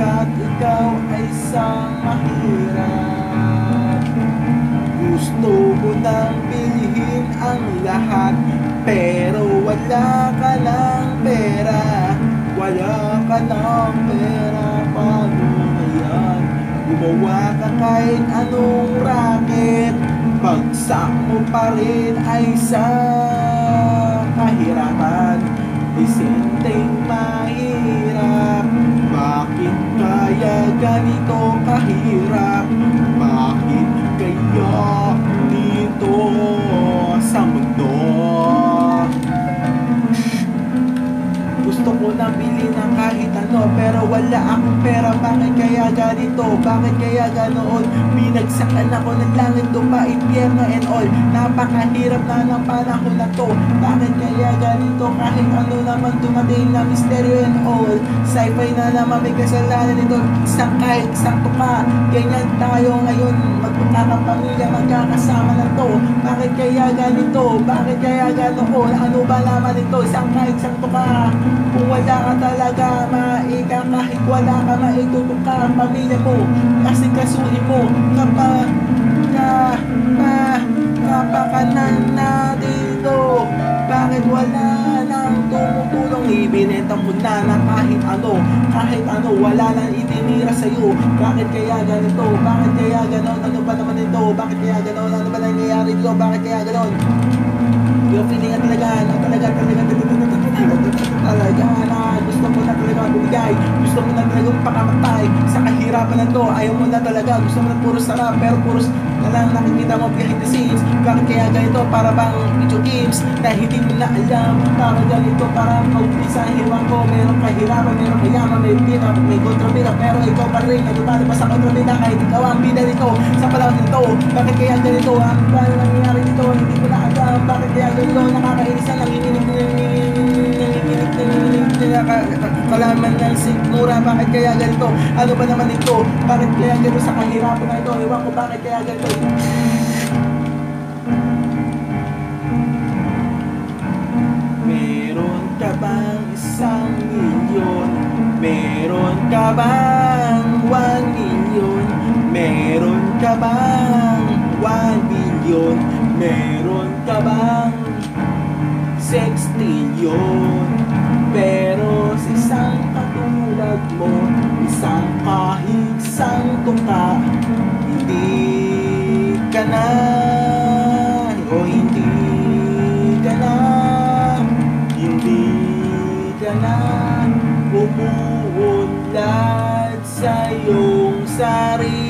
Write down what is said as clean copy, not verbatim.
Sapagkat ikaw ay isang mahirap. Gusto mo nang bilhin ang lahat, pero wala ka ng pera. Wala ka ng pera, paano na yan? Gumawa ka kahit anong racket, bagsak mo pa rin ay sa kahirapan. Isenteng mahirap, bakit kaya ganito kahirap? Bakit kaya dito sa mundo? Gusto ko na bili ng kahit ano, pero wala akong pera. Bakit kaya ganito? Bakit kaya ganoon? Binagsakan ako ng langit, lupa, impyerno and all. Napakahirap na ng panahon na to. Bakit kaya ganito? Kahit ano naman dumating na misteryo and all. Sci-fi na naman may kasalanan nito. Isang kahit isang tuka. Ganyan tayo ngayon, magkakapamilya, magkakasama na to. Bakit kaya ganito? Bakit kaya ganoon? Ano ba naman ito? Isang kahit isang tuka. Kung wala ka talaga maika, kahit wala ka maitutuka ang pamilya mo, kasi kasuhin mo kapakanan na dito. Bakit wala nang tumutulong? Ibinenta mo na kahit ano, wala nang itinira sa'yo. Bakit kaya ganito? Bakit kaya ganon? Ano ba naman ito? Bakit kaya ganon? Ano ba nangyayari dito? Bakit kaya ganon? Yung feeling talaga na gusto mo na talaga bumigay, gusto mo na talaga pakamatay sa kahirapan na to. Ayaw mo na talaga, gusto mo na puro sarap, pero puro na lang nakikita mo behind the scenes. Bakit kaya ganito? Para bang video games na hindi mo na alam. Para ganito, para mag-umpisa, hiwang ko, merong kahirapan, merong kayaman, may bida, may kontrabida, pero ikaw pa rin nagpapalabas sa kontrabida kahit ikaw ang bida nito sa panahon nito. Bakit kaya ganito? Ang paano nangyayari dito? Hindi ko na alam. Bakit kaya ganito? Nakakainis na kalaman ng sigmura. Bakit kaya ganito? Ano ba naman ito? Bakit kaya ganito sa kahirapan na ito? Ewan ko bakit kaya ganito. Meron ka bang 1,000,000? Meron ka bang 1,000,000? Meron ka bang 1,000,000,000? Meron ka bang 60,000,000? Pero sa isang katulad mo, isang kahigsang tuka, hindi ka na umuunlad sa iyong sarili.